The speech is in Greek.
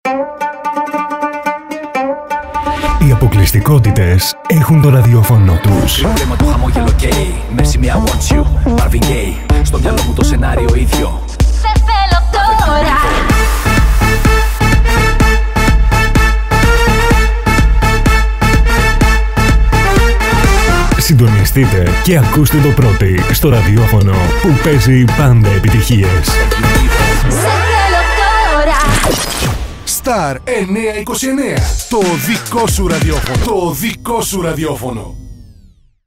Οι αποκλειστικότητες έχουν το ραδιόφωνο τους. Βλέμμα του χαμόγελο γκέι, Mercy me I want you, Marvin Gaye. Στο μυαλό μου το σενάριο ίδιο. Σε θέλω τώρα. Συντονιστείτε και ακούστε το πρώτοι στο ραδιόφωνο που παίζει πάντα επιτυχίες. Σε θέλω τώρα. Star 929. Το δικό σου ραδιόφωνο. Το δικό σου ραδιόφωνο.